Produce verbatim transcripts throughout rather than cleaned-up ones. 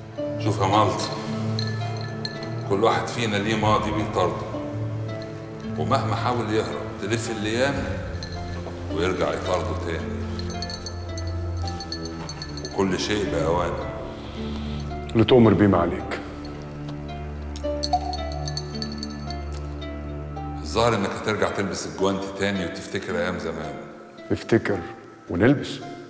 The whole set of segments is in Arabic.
شوف يا مالطا، كل واحد فينا ليه ماضي بيطارده، ومهما حاول يهرب تلف الايام ويرجع يطارده تاني، وكل شيء بأوانه. اللي تؤمر بيه ما عليك. الظاهر انك هترجع تلبس الجوانتي تاني وتفتكر ايام زمان. نفتكر ونلبس.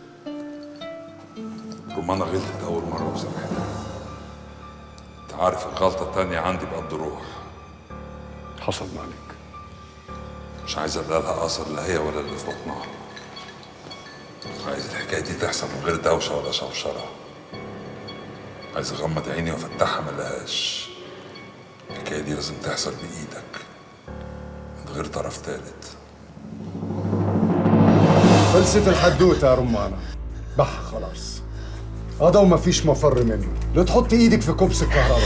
رمانة غلطت اول مرة وسامحتها. انت عارف الغلطة التانية عندي بقد روح. حصل ما عليك. مش عايز الاقي لها اثر لا هي ولا اللي في بطنها. عايز الحكاية دي تحصل من غير دوشة ولا شوشرة. عايز اغمض عيني وافتحها ملهاش. الحكاية دي لازم تحصل بإيدك من غير طرف تالت. خلصت الحدوته يا رمانة. بح خلاص. هذا وما فيش مفر منه. لا تحط ايدك في كبس الكهرباء.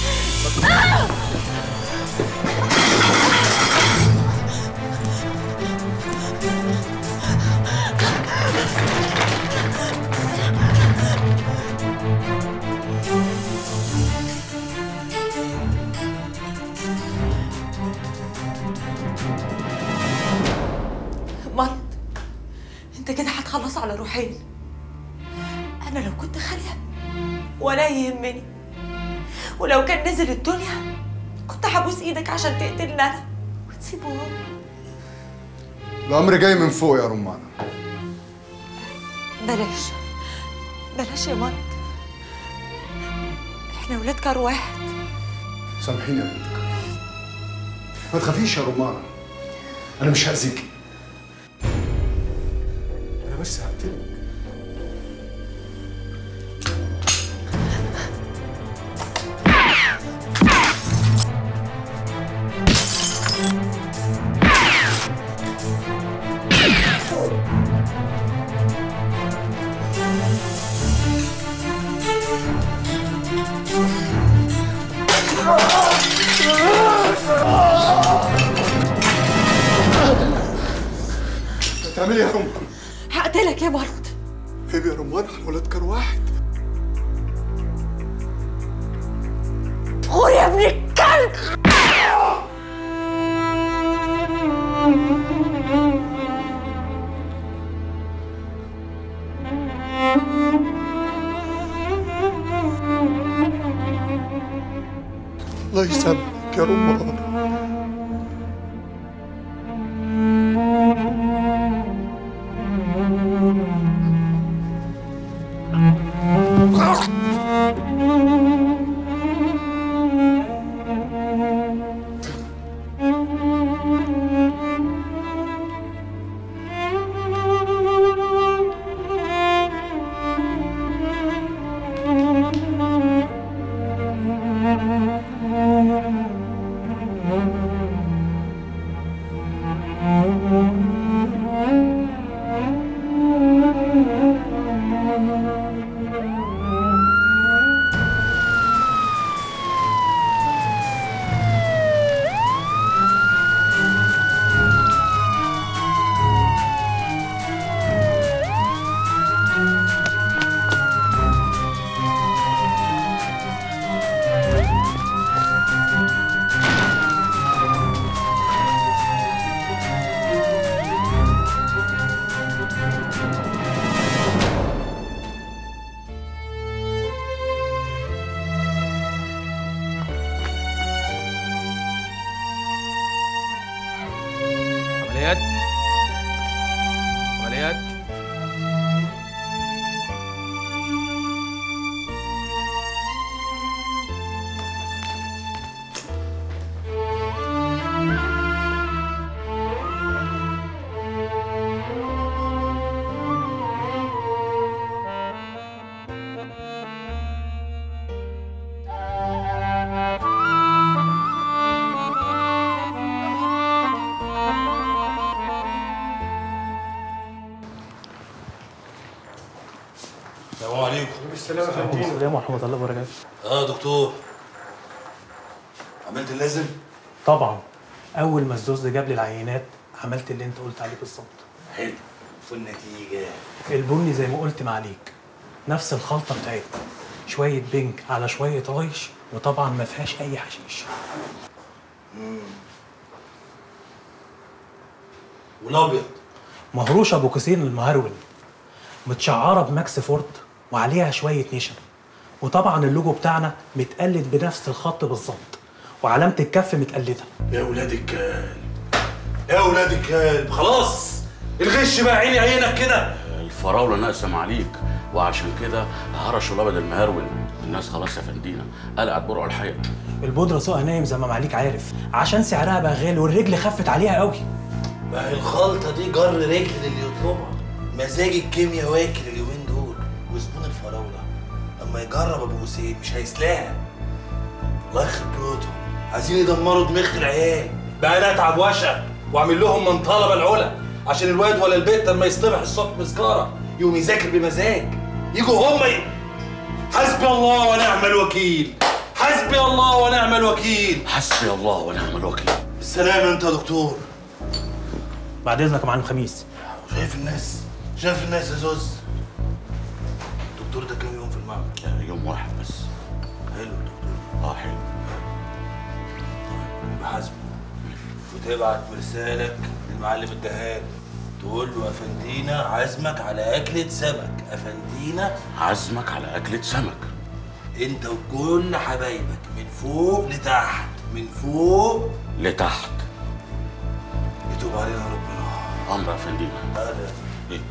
مرض، انت كده هتخلص على روحين. انا لو كنت خاليه ولا يهمني، ولو كان نزل الدنيا كنت هبوس ايدك عشان تقتلني انا وتسيبه هو. الامر جاي من فوق يا رمانة. بلاش بلاش يا مرض، احنا ولاد كار واحد. سامحيني يا بنتك. ما تخافيش يا رمانة، انا مش هأذيكي، انا بس هقتلك. بتعملي ايه يا رمان؟ هقتلك يا مرض. عيب يا رمان، احنا ولاد كار واحد. غور يا ابن الكلب. الله يسامحك يا رمان. عمليات عمليات السلام عليكم. السلام يا فندم. السلام ورحمة الله وبركاته. اه دكتور، عملت اللازم؟ طبعا. أول ما الزوز جاب لي العينات عملت اللي أنت قلت عليه بالظبط. حلو. والنتيجة؟ البني زي ما قلت معاليك، نفس الخلطة بتاعتنا. شويه بنج على شويه رايش، وطبعا ما فيهاش اي حشيش. والابيض مهروشه ابو كيسين المهرول، متشعره بماكس فورد وعليها شويه نشا، وطبعا اللوجو بتاعنا متقلد بنفس الخط بالظبط، وعلامه الكف متقلده. يا ولاد الكلب، يا ولاد الكلب، خلاص الغش بقى عيني عينك كده. الفراوله ناقصه عليك، وعشان كده هرشوا الابيض المهرول. الناس خلاص يا فندينا قلعت برقع الحقيقه. البودره سوقها نايم زي ما معاليك عارف، عشان سعرها بقى غالي والرجل خفت عليها قوي. ما هي الخلطه دي جر رجل للي يطلبها. مزاج الكيمياء واكل اليومين دول، وزبون الفراوله اما يجرب ابو حسين مش هيسلاها. الله يخرب بيوتهم، عايزين يدمروا دماغ العيال. بقى انا اتعب واشقى واعمل لهم من طلبه العلا عشان الواد ولا البت لما يصطبح الصبح مسكاره يقوم يذاكر بمزاج. يجوا هم ي... حسبي الله ونعم الوكيل، حسبي الله ونعم الوكيل، حسبي الله ونعم الوكيل. بالسلامه انت يا دكتور. بعد اذنك يا معلم خميس. شايف الناس، شايف الناس يا زوز. الدكتور ده كام يوم في المعمل؟ يوم واحد بس. حلو الدكتور. اه حلو. يبقى حاسبه وتبعت مرسالك للمعلم الدهان تقول له افندينا عزمك على اكله سمك. افندينا عزمك على اكله سمك. انت وكل حبايبك من فوق لتحت، من فوق لتحت. يتوب علينا ربنا. امر يا فندينا. هذا ايه؟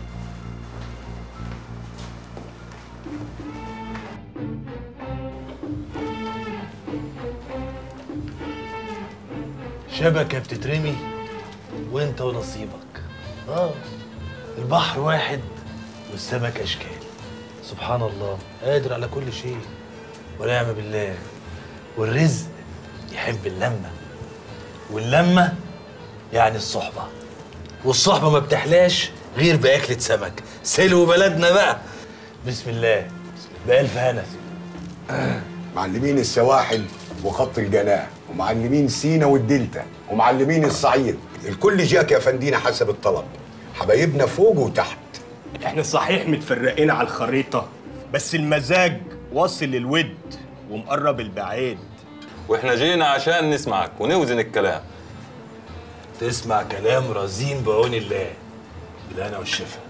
شبكه بتترمي وانت ونصيبك. اه البحر واحد والسمك اشكال. سبحان الله قادر على كل شيء ونعم بالله. والرزق يحب اللمه، واللمه يعني الصحبه، والصحبه ما بتحلاش غير باكله سمك. سلو بلدنا بقى. بسم الله بألف هنا. معلمين السواحل وخط الجناح، ومعلمين سينا والدلتا، ومعلمين الصعيد، الكل جاك يا فندينا حسب الطلب. حبايبنا فوق وتحت. احنا صحيح متفرقين على الخريطة، بس المزاج واصل للود ومقرب البعيد. واحنا جينا عشان نسمعك ونوزن الكلام. تسمع كلام رزين بعون الله بالهنا والشفا.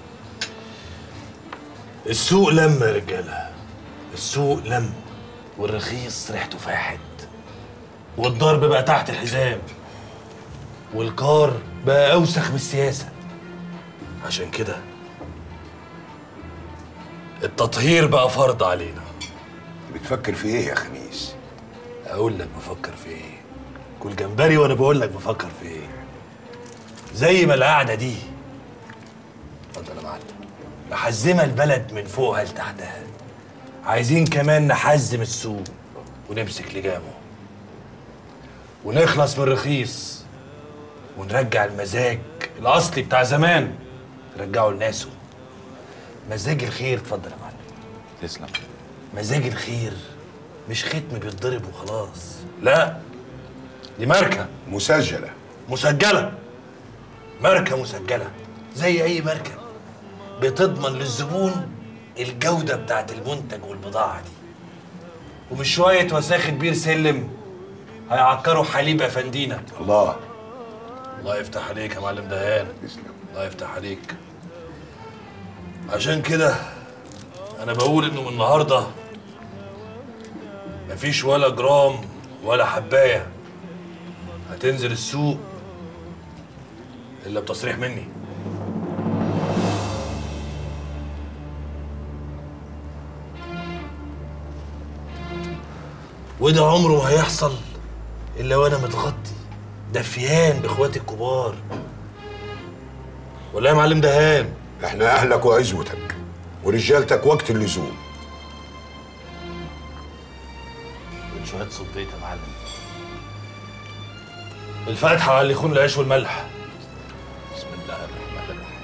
السوق لم يا رجاله، السوق لم، والرخيص ريحته فاحت، والضرب بقى تحت الحزام، والكار بقى اوسخ من السياسه. عشان كده التطهير بقى فرض علينا. بتفكر في ايه يا خميس؟ اقول لك بفكر في ايه؟ كل جمبري وانا بقول لك بفكر في ايه. زي ما القعده دي اتفضل يا معلم محزمه البلد من فوقها لتحتها، عايزين كمان نحزم السوق ونمسك لجامه ونخلص من الرخيص ونرجع المزاج الاصلي بتاع زمان، نرجعه لناسه. مزاج الخير. اتفضل يا معلم. تسلم. مزاج الخير مش ختم بيتضرب وخلاص، لا دي ماركه مسجله. مسجله. ماركه مسجله زي اي ماركه بتضمن للزبون الجوده بتاعت المنتج والبضاعه دي، ومش شويه وساخه بير سلم هيعكروا حليب افندينا. الله الله يفتح عليك يا معلم دهان. الله يفتح عليك. عشان كده انا بقول انه من النهارده مفيش ولا جرام ولا حبايه هتنزل السوق الا بتصريح مني. وده عمره ما هيحصل الا وانا متغطي دفيان باخواتي الكبار. ولا يا معلم دهان؟ احنا اهلك وعزوتك ورجالتك وقت اللزوم. شوية صبيت يا معلم. الفاتحة على اللي يخون العيش والملح. بسم الله الرحمن الرحيم.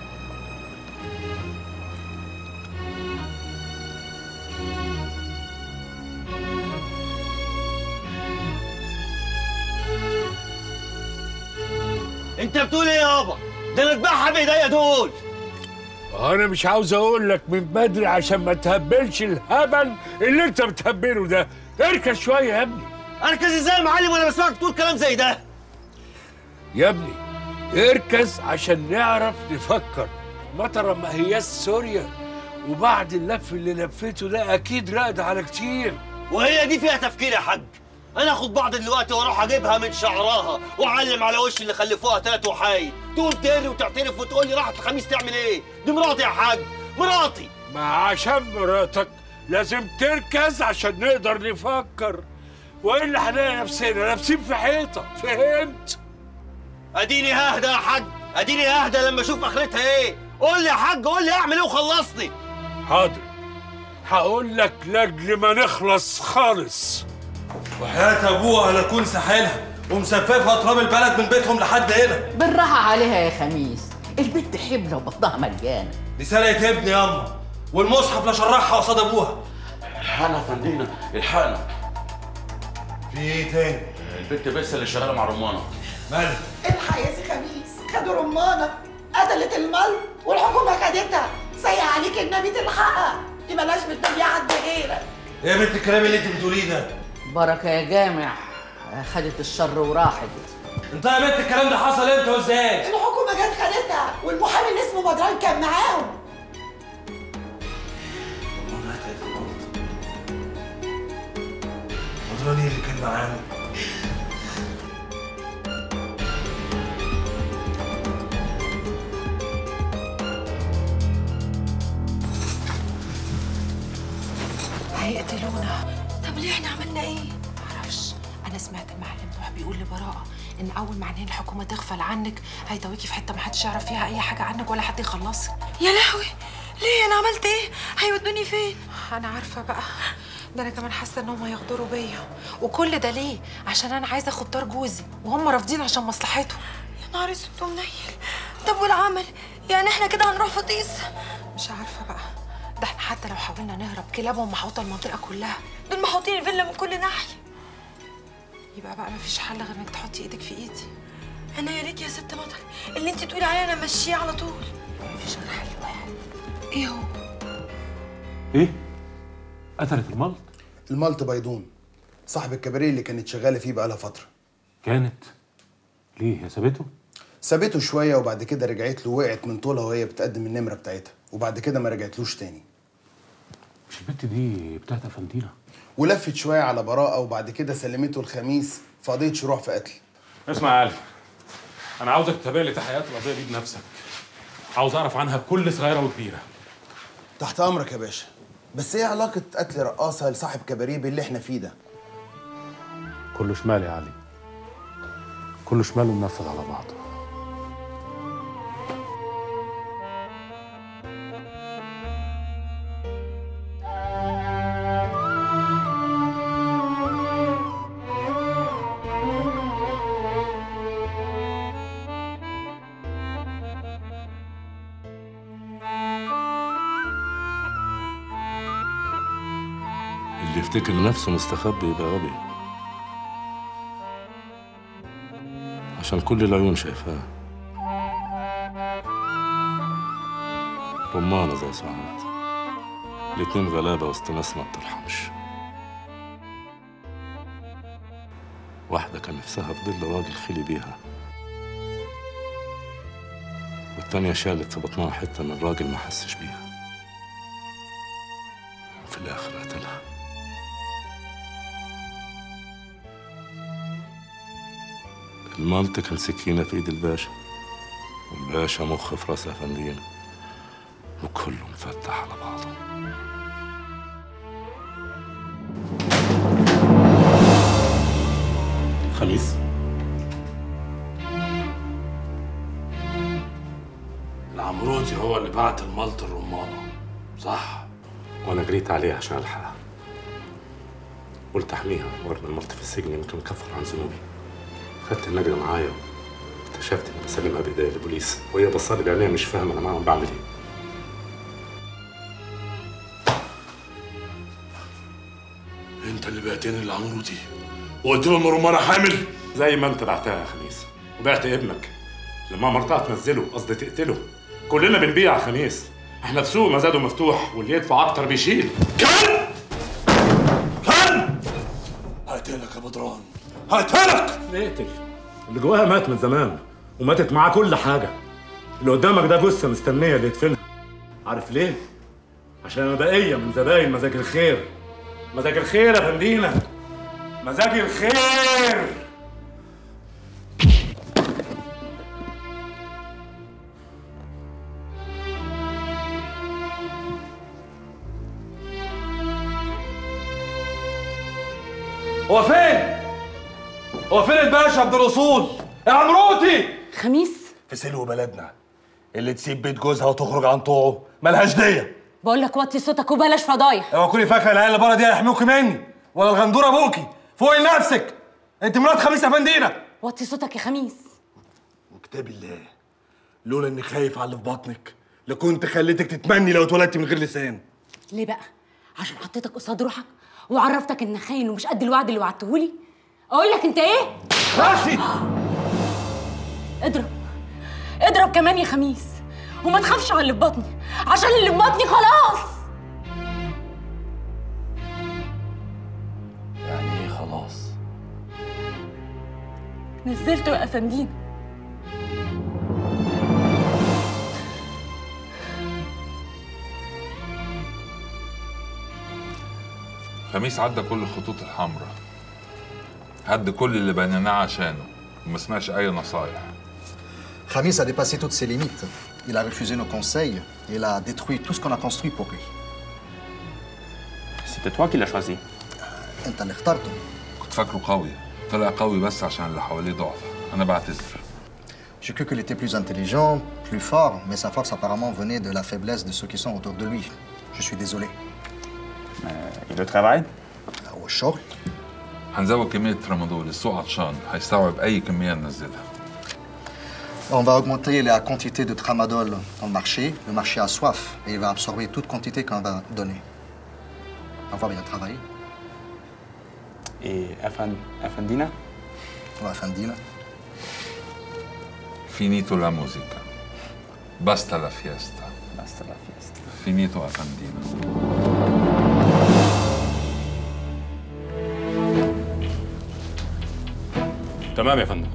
انت بتقول ايه يابا؟ ده انا اذبحها بايديا دول. انا مش عاوز اقول لك من بدري عشان ما تهبلش الهبل اللي انت بتهبله ده. اركز شويه يا ابني. اركز ازاي يا معلم وانا بسمعك تقول كلام زي ده؟ يا ابني اركز عشان نعرف نفكر. مطره ما هياش سوريا، وبعد اللف اللي لفيته ده اكيد راقد على كتير. وهي دي فيها تفكير يا حاج؟ انا اخد بعض دلوقتي واروح اجيبها من شعرها واعلم على وش اللي خلفوها تلات وحايد، تقول تاني وتعترف وتقول لي راحت الخميس تعمل ايه؟ دي مراتي يا حاج، مراتي. ما عشان مراتك لازم تركز عشان نقدر نفكر، والا هنلاقي نفسنا لابسين في حيطه. فهمت؟ اديني ههدى يا حاج، اديني ههدى لما اشوف اخرتها ايه. قول لي يا حاج، قول لي اعمل ايه وخلصني. حاضر، هقول لك لاجل ما نخلص خالص. وحياة ابوها لا ساحلها ومسففها تراب البلد من بيتهم لحد هنا. بالراحه عليها يا خميس، البنت حبلة وبطنها مليانه. دي سرقت ابني ياما، والمصحف لا شرحها قصاد ابوها. الحقنا يا فندينا، الحقنا. في ايه تاني؟ البنت بس اللي شغاله مع رمانه. مالها؟ الحق يا سي خميس، خدوا رمانه قتلت المال والحكومه خدتها. زي عليك النبي تلحقها، دي مالهاش بتبيع حد غيرك. ايه يا بنت الكلام اللي انت بتقوليه ده؟ بركه يا جامع، خدت الشر وراحت. انت يا بنت الكلام ده حصل امتى وازاي؟ الحكومه جت خدتها والمحامي اللي اسمه بدران كان معاهم. بدران ايه اللي كان معاهم؟ هيقتلونا. طب ليه احنا عملنا ايه؟ معرفش. انا سمعت المعلم نوح بيقول لبراءه ان اول ما عينين الحكومه تغفل عنك هيتويكي في حته ما حدش يعرف فيها اي حاجه عنك ولا حد يخلصك. يا لهوي، ليه؟ انا عملت ايه؟ هيودوني فين؟ انا عارفه بقى، ده انا كمان حاسه انهم هيغدروا بيا. وكل ده ليه؟ عشان انا عايزه اخد طار جوزي وهم رافضين عشان مصلحتهم. يا نهار اسود ومنيل. طب والعمل؟ يعني احنا كده هنروح في طيس؟ مش عارفه بقى، ده احنا حتى لو حاولنا نهرب كلابهم محوطه المنطقه كلها، دول محوطين الفيلا من كل ناحيه. يبقى بقى مفيش حل غير انك تحطي ايدك في ايدي. انا يا ريت يا ست مطر اللي انت تقولي عليه انا ماشيه على طول. مفيش غير حل واحد. ايه هو؟ ايه؟ قتلت الملط؟ الملط بيضون صاحب الكباريه اللي كانت شغاله فيه بقالها فتره. كانت؟ ليه؟ هي سابته؟ سابته شويه وبعد كده رجعت له، وقعت من طولها وهي بتقدم النمره بتاعتها، وبعد كده ما رجعتلوش تاني. مش البنت دي بتاعت افندينا؟ ولفت شويه على براءه وبعد كده سلمته الخميس في قضيه شروع في قتل. اسمع يا علي، انا عاوزك تتابع لي تحقيقات القضيه دي بنفسك. عاوز اعرف عنها بكل صغيره وكبيره. تحت امرك يا باشا. بس ايه علاقه قتل رقاصه لصاحب كباريه باللي احنا فيه ده؟ كله شمال يا علي، كله شمال ومنفذ على بعضه. اللي يفتكر نفسه مستخبي يبقى غبي، عشان كل العيون شايفاه. رمانة زي سعاد، الاتنين غلابة وسط ناس ما بترحمش. واحدة كان نفسها في ظل راجل خلي بيها، والتانية شالت في بطنها حتة من الراجل ما حسش بيها، وفي الآخر قتلها. الملط كان سكينة في ايد الباشا، والباشا مخ في راس افندينا، وكله مفتح على بعضه. خميس، العمروتي هو اللي بعت الملط الرمانه، صح؟ وانا جريت عليه عشان الحقها. قلت احميها وارمي الملط في السجن يمكن اكفر عن ذنوبي. خدت النجدة معايا واكتشفت اني بسلمها بايديا للبوليس، وهي بصالي بعينيها مش فاهمه انا معاهم بعمل ايه. انت اللي بعتني للعمروتي وقلت له ان رمانه حامل؟ زي ما انت بعتها يا خميس، وبعت ابنك لما مرتها تنزله، قصدي تقتله. كلنا بنبيع يا خميس، احنا في سوق مزاده مفتوح واللي يدفع اكتر بيشيل. هقتلك يا بدران، هقتلك. اقتل. اللي جواها مات من زمان وماتت معاه كل حاجه. اللي قدامك ده جثه مستنيه اللي يدفنها. عارف ليه؟ عشان انا بقيه من زباين مزاج الخير. مزاج الخير يا فندينا، مزاج الخير. هو فين؟ هو فين الباشا عبد الرسول؟ يا عمروتي! خميس؟ في سلو بلدنا اللي تسيب بيت جوزها وتخرج عن طوعه ملهاش دية. بقول لك وطي صوتك وبلاش فضايح. اوعى تكوني فاكره العيال اللي بره دي هيحموكي مني ولا الغندوره ابوكي. فوقي لنفسك، انت مرات خميس يا فندينا. وطي صوتك يا خميس. وكتاب الله لولا اني خايف على اللي في بطنك لكنت خليتك تتمني لو اتولدت من غير لسان. ليه بقى؟ عشان حطيتك قصاد روحك وعرفتك انك خاين ومش قد الوعد اللي وعدتهولي؟ اقول لك انت ايه؟ راسي. اضرب اضرب كمان يا خميس، وما تخافش على اللي في بطني عشان اللي في بطني خلاص. يعني ايه خلاص؟ نزلته يا افندينا. خميس عدى كل الخطوط الحمراء، هد كل اللي بنيناه عشانه وما سمعش اي نصايح. Khamis a dépassé toutes ses limites. Il a refusé nos conseils et il a détruit tout ce qu'on a construit pour lui. C'était toi qui l'as choisi. أنت اللي اخترته. كنت فاكره قوي، طلع قوي بس عشان اللي حواليه ضعف. أنا بعتذر. J'ai cru qu'il était plus intelligent, plus fort, mais sa force apparemment venait de la faiblesse de ceux qui sont autour de lui. Je suis désolé. Euh, et le travail? والشغل؟ هنزود كمية ترامادول، السوق عطشان، هيستوعب أي كمية ننزلها. On va augmenter la quantité de tramadol dans le marché. Le marché a soif et il va absorber toute quantité qu'on va donner. On va bien travailler. Et Afan... Afandina? Ouais, Afandina. Finito la musica. Basta la fiesta. Basta la fiesta. Finito Afandina. تمام يا فندم.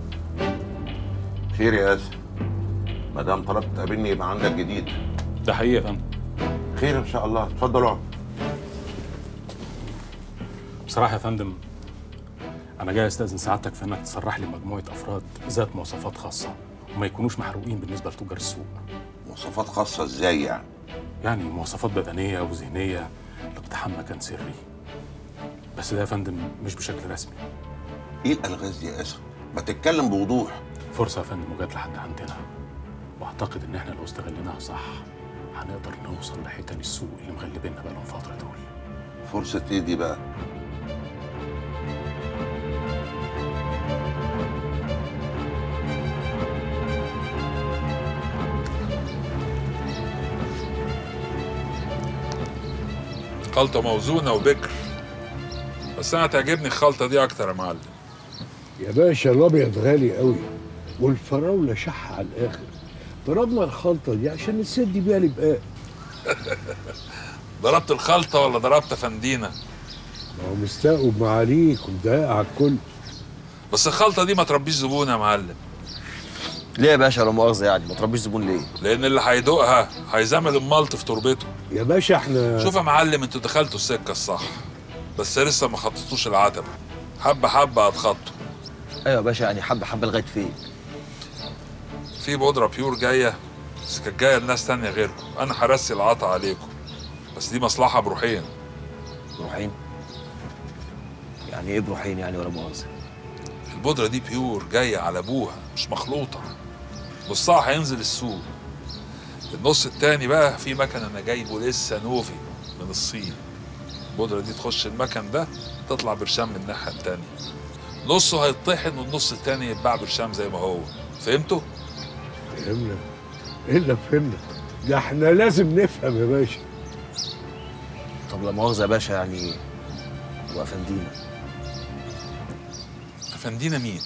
خير يا اسف. ما دام طلبت تقابلني يبقى عندك جديد. ده حقيقي يا فندم. خير ان شاء الله، اتفضل اقعد. بصراحه يا فندم انا جاي استاذن سعادتك في انك تسرح لي مجموعه افراد ذات مواصفات خاصه وما يكونوش محروقين بالنسبه لتجار السوق. مواصفات خاصه ازاي يعني؟ يعني مواصفات بدنيه وذهنيه لاقتحام مكان سري. بس ده يا فندم مش بشكل رسمي. ايه الالغاز دي يا اسف؟ ما تتكلم بوضوح. فرصه يا فندم وجات لحد عندنا، واعتقد ان احنا لو استغليناها صح هنقدر نوصل لحيتان السوق اللي مغلبيننا بقالهم فتره دول. فرصه ايه دي بقى؟ خلطة موزونة وبكر، بس أنا تعجبني الخلطة دي أكتر يا معلم. يا باشا الأبيض غالي قوي والفراولة شح على الآخر. ضربنا الخلطة دي عشان نسد بيها البقاء. ضربت الخلطة ولا ضربت فندينة؟ ما هو مستقوب معاليك ومضايق على الكل. بس الخلطة دي ما تربيش زبون يا معلم. ليه يا باشا لا مؤاخذة يعني ما تربيش زبون ليه؟ لأن اللي هيدوقها هيزمل الملط في تربته. يا باشا احنا شوف يا معلم انتوا دخلتوا السكة الصح، بس لسه ما خططوش العتبة. حبة حبة هتخطوا. ايوه يا باشا يعني حبة حبة لغاية فين؟ في بودرة بيور جاية، بس كانت جاية لناس تانية غيركم، أنا هرسي العطا عليكم. بس دي مصلحة بروحين. بروحين؟ يعني ايه بروحين يعني ولا مؤاخذة؟ البودرة دي بيور جاية على أبوها مش مخلوطة. نصها هينزل السوق. النص التاني بقى في مكن أنا جايبه لسه نوفي من الصين. البودرة دي تخش المكن ده تطلع برشام من الناحية التانية. نصه هيطحن والنص التاني يتباع برشام زي ما هو. فهمتوا؟ فهمنا. ايه اللي فهمنا؟ ده احنا لازم نفهم يا باشا. طب لا مؤاخذة يا باشا يعني وأفندينا. أفندينا مين؟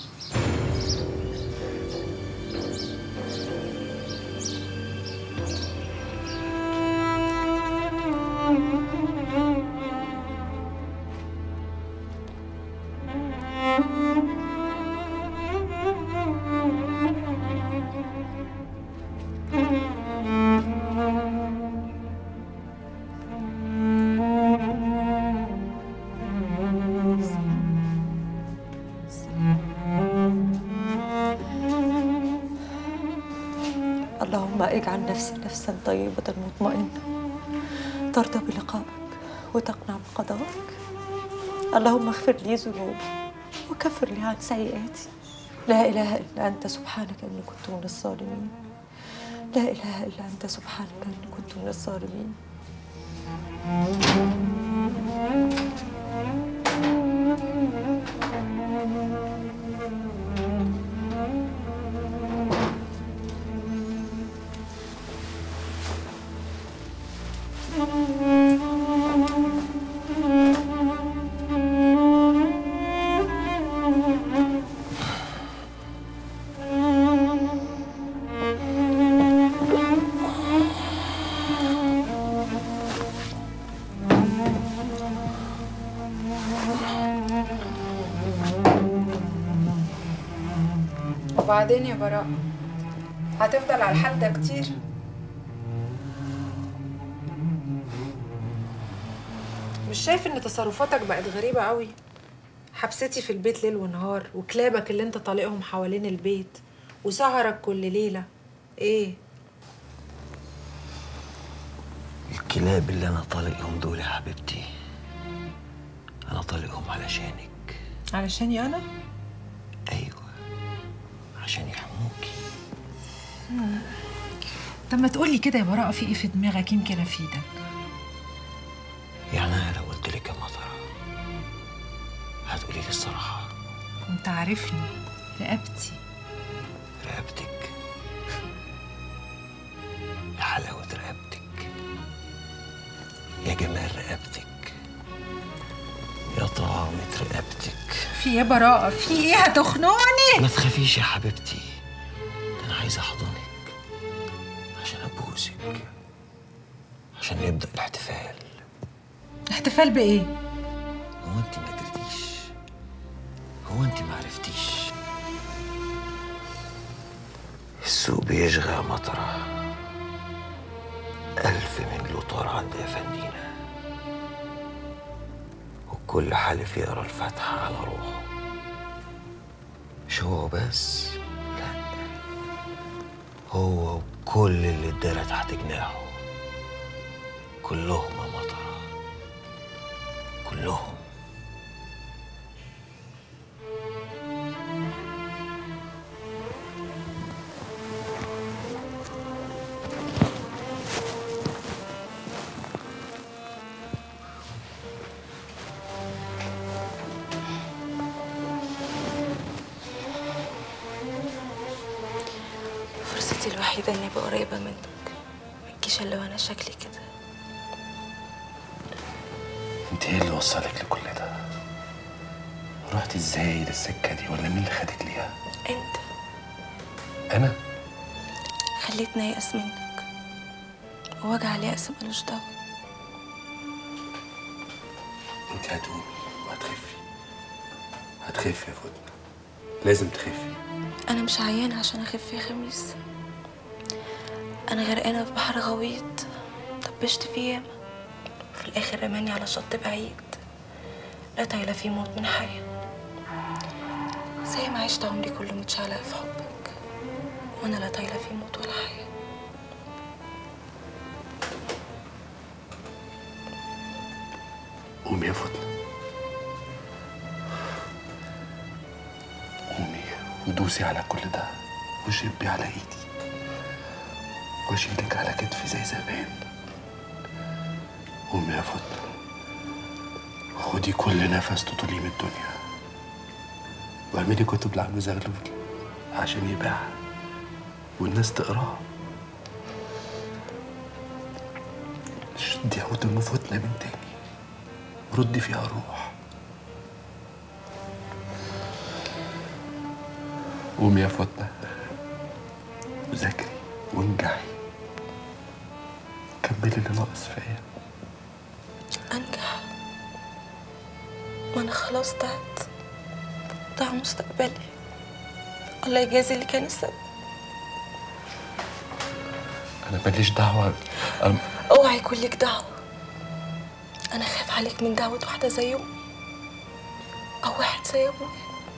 اللهم اجعل نفسي نفسا طيبة مطمئنة ترضى بلقائك وتقنع بقضائك. اللهم اغفر لي ذنوبي وكفر لي عن سيئاتي. لا إله إلا أنت سبحانك إني كنت من الظالمين. لا إله إلا أنت سبحانك إني كنت من الظالمين. وبعدين يا براء هتفضل على الحال ده كتير؟ مش شايف ان تصرفاتك بقت غريبة قوي؟ حبستي في البيت ليل ونهار، وكلابك اللي انت طالقهم حوالين البيت، وسهرك كل ليلة. ايه؟ الكلاب اللي انا طالقهم دول يا حبيبتي انا طالقهم علشانك. علشاني انا؟ ايوه عشان يحموكي. مم. طب ما تقولي كده يا براءة، في ايه في دماغك يمكن افيدك؟ يعني انا لو قلت لك يا مطره هتقولي لي الصراحه؟ انت عارفني، رقبتي. رقبتك؟ يا حلاوه رقبتك، يا جمال رقبتك، يا طعامة رقبتك. في ايه براءة؟ في ايه؟ هتخنقني؟ ما تخافيش يا حبيبتي، انا عايز احضنك عشان ابوسك عشان نبدا الاحتفال. احتفال بايه؟ هو انت ما درتيش؟ هو انت ما عرفتيش؟ السوق بيشغى يا مطره، ألف من لوطار عند أفندينا، وكل حالف يقرا الفاتحة على روحه. مش هو بس، لا، هو وكل اللي اتدارى تحت جناحه، كلهم يا مطره، كلهم. فرصتي الوحيدة إني أبقى قريبة منك، متجيش إلا وأنا شكلي كده. انت ايه اللي وصلك لكل ده؟ رحت ازاي للسكه دي، ولا مين اللي خدك ليها؟ أنت انا؟ خليتني أيأس منك، ووجع اليأس ملوش دواء. انت هتقومي وهتخفي، هتخفي يا فاطمه، لازم تخفي. أنا مش عيانة عشان أخف يا خميس، أنا غرقانة في بحر غويط طبشت فيه ياما، في الآخر رماني على شط بعيد لا طايلة فيه موت من حياة، زي ما عشت عمري كله متشعلقة في حبك، وأنا لا طايلة فيه موت ولا حياة. قومي يا فاطمه، قومي ودوسي على كل ده، وشبي على ايدي، واشيلك على كتفي زي زمان. قومي يا فاطمه، وخدي كل نفس تطوليه من الدنيا، واعملي كتب لعم زغلول عشان يباع والناس تقراها. شدي عود ام فاطمه من تاني، ردي فيها روح. قومي يا فاطمه وذاكري وانجحي، كملي اللي ناقص فيا. أنجح؟ ما أنا خلاص ضعت، ضاع مستقبلي، الله يجازي اللي كان السبب. أنا ماليش دعوة. أم... اوعي يكون لك دعوة، أنا خايف عليك من دعوة واحدة زي أمي أو واحد زي أبويا،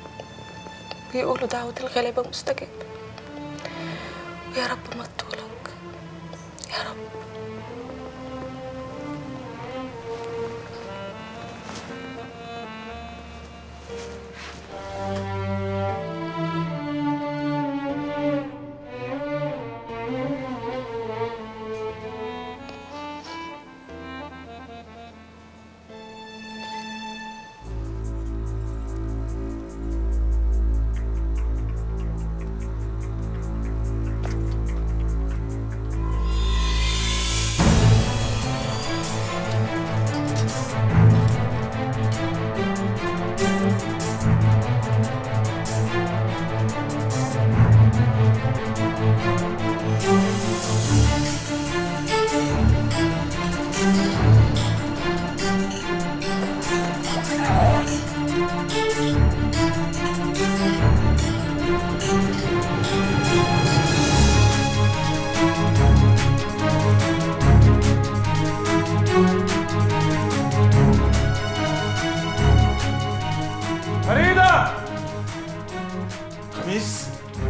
بيقولوا دعوة الغلابة مستجابة، ويا رب ما تطولك. يا رب. فريدة! خميس؟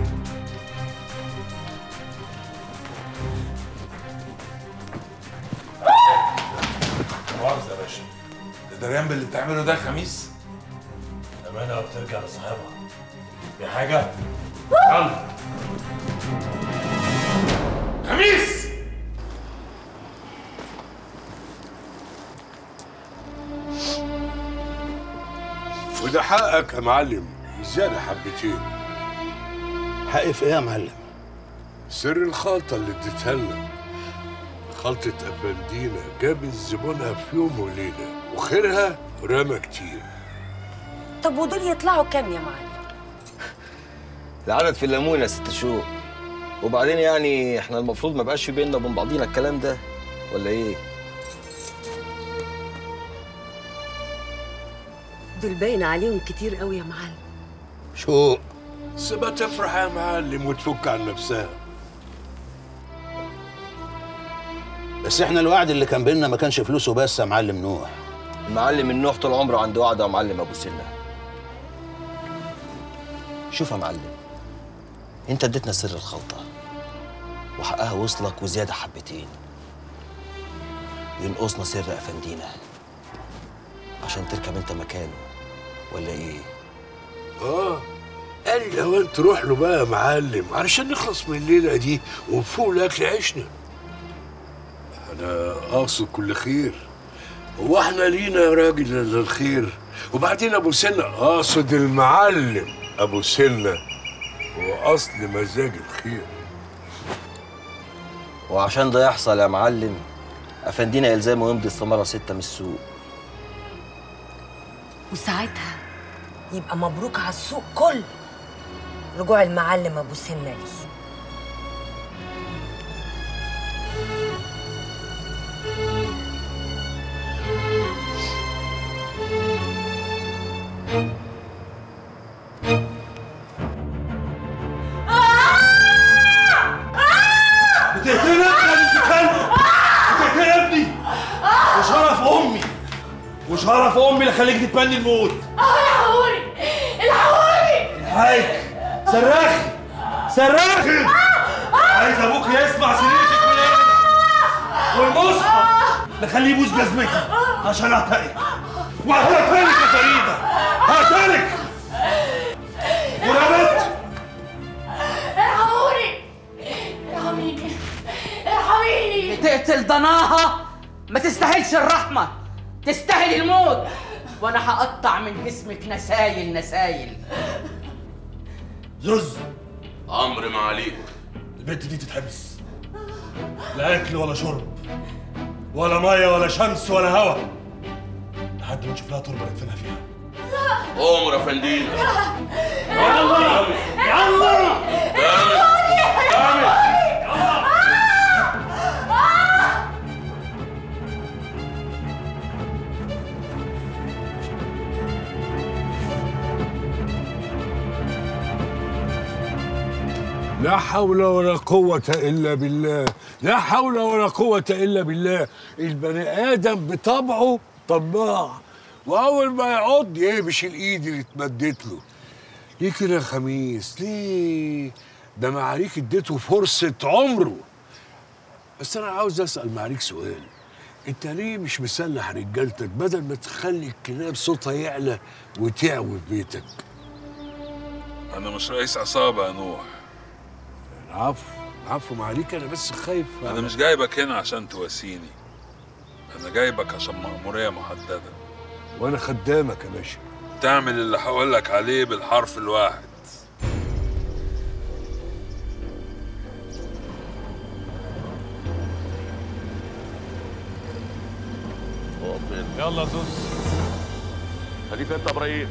مؤاخذة يا باشا، ده دريان باللي بتعمله ده خميس؟ الأمانة بترجع لصاحبها. في حاجة؟ يلا. خميس! وده حقك يا معلم، زيادة حبتين. حقي في ايه يا معلم؟ سر الخلطة اللي اديتها لنا، خلطة أفندينا جابت زبونها في يوم وليلة وخيرها رمى كتير. طب ودول يطلعوا كام يا معلم؟ العدد في الليمون يا ست شوق. وبعدين يعني احنا المفروض ما بقاش في بيننا وبين بعضينا الكلام ده ولا ايه؟ دول باين عليهم كتير قوي يا معلم. شو؟ سيبها تفرح يا معلم وتفك عن نفسها. بس احنا الوعد اللي كان بيننا ما كانش فلوسه بس يا معلم نوح. المعلم النوح طول عمره عنده وعد يا معلم ابو سنه. شوف يا معلم، انت اديتنا سر الخلطه وحقها وصلك وزياده حبتين، ينقصنا سر افندينا عشان تركب انت مكانه ولا ايه؟ اه قال لي هو انت روح له بقى يا معلم علشان نخلص من الليله دي ونفوق لاكل عيشنا. انا اقصد كل خير، هو احنا لينا يا راجل الا الخير؟ وبعدين ابو سنه، اقصد المعلم ابو سنه هو اصل مزاج الخير. وعشان ده يحصل يا معلم افندينا يلزمه يمضي استماره سته من السوق. وساعتها يبقى مبروك على السوق كله رجوع المعلم ابو سنه ليه. بتقتلني يا بنت كلب! بتقتلني يا ابني! وشرف امي وشرف امي اللي خليك تتمني الموت. الحقوني الحقوني الحقك! صرخي صرخي! عايز ابوك يسمع سريرتك من هنا والمصحف نخليه يبوس جزمتي عشان اعتقك وهقتلك يا فريده هقتلك ورمت. ارحموني ارحميني ارحميني. بتقتل ضناها ما تستاهلش الرحمة، تستاهل الموت، وانا هقطع من جسمك نسايل نسايل. زوز امر ما عليك. البنت دي تتحبس، لا اكل ولا شرب ولا ميه ولا شمس ولا هوا لحد ما نشوف لها تربه ندفنها فيها. امر يا فندينا. يلا يلا لا حول ولا قوة إلا بالله، لا حول ولا قوة إلا بالله. البني آدم بطبعه طماع، وأول ما يعض يهبش الإيد اللي اتمدت له. ليه كده يا خميس؟ ليه؟ ده معاليك اديته فرصة عمره. بس انا عاوز اسال معاليك سؤال. انت ليه مش مسلح رجالتك بدل ما تخلي الكلاب صوتها يعلى وتعوي في بيتك؟ انا مش رئيس عصابه يا نوح. العفو العفو معاليك، انا بس خايف. انا مش جايبك هنا عشان تواسيني، انا جايبك عشان مأمورية محددة. وانا خدامك يا باشا. تعمل اللي هقولك عليه بالحرف الواحد. يلا زوز. خليك انت يا ابراهيم.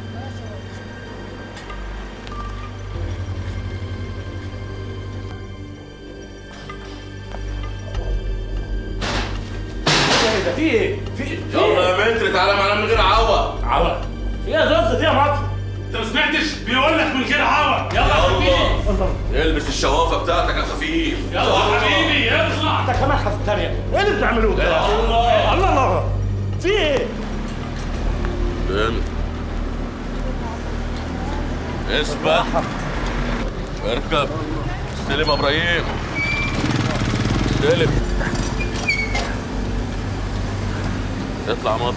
ده في ايه؟ في ايه؟ يلا يا متر تعالى معانا من غير عوا. عوا؟ في ايه يا زوز؟ في ايه يا مطر؟ انت ما سمعتش؟ بيقول لك من غير عوا. يلا يا خفيف. البس الشوافه بتاعتك يا خفيف. يلا يا حبيبي اطلع. انت كمان هتتريق. ايه اللي بتعملوه ده؟ الله الله الله. في ايه؟ فين؟ اسبح. اركب. استلم يا ابراهيم. استلم. اطلع مطر.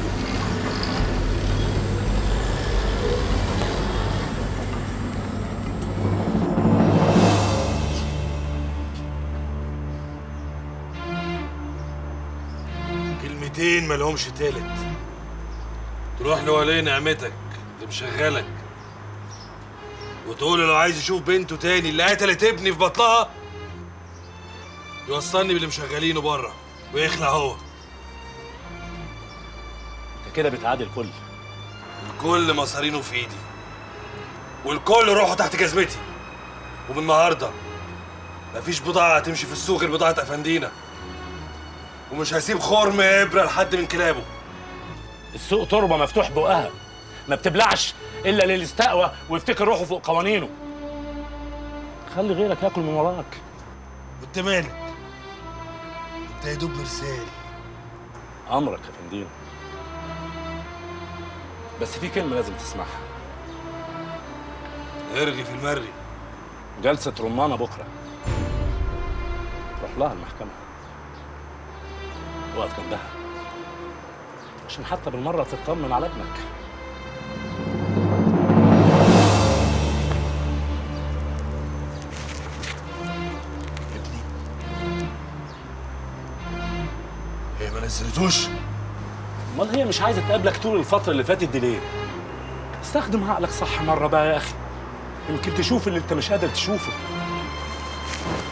كلمتين مالهمش تالت. تروح لولي نعمتك اللي مشغلك وتقول له لو عايز يشوف بنته تاني اللي قتلت ابني في بطنها يوصلني باللي مشغلينه بره ويخلع هو. انت كده بتعادل الكل. الكل مصارينه في ايدي والكل روحه تحت جزمتي. ومن النهارده مفيش بضاعه هتمشي في السوق غير بضاعه افندينا، ومش هسيب خرم ابره لحد من كلابه. السوق تربه مفتوح بقها، ما بتبلعش الا للي استقوى ويفتكر روحه فوق قوانينه. خلي غيرك ياكل من وراك. وانت مالك؟ انت يا دوب مرسال. امرك يا فندينا. بس في كلمه لازم تسمعها. ارغي في المري. جلسه رمانه بكره. روح لها المحكمه. وقف جنبها عشان حتى بالمره تطمن على ابنك. هي ما نزلتوش؟ امال هي مش عايزه تقابلك طول الفتره اللي فاتت دي ليه؟ استخدم عقلك صح مره بقى يا اخي، يمكن تشوف اللي انت مش قادر تشوفه.